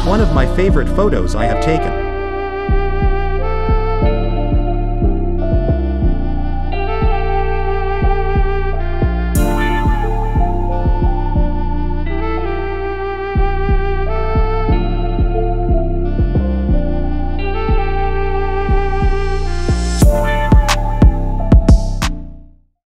One of my favorite photos I have taken.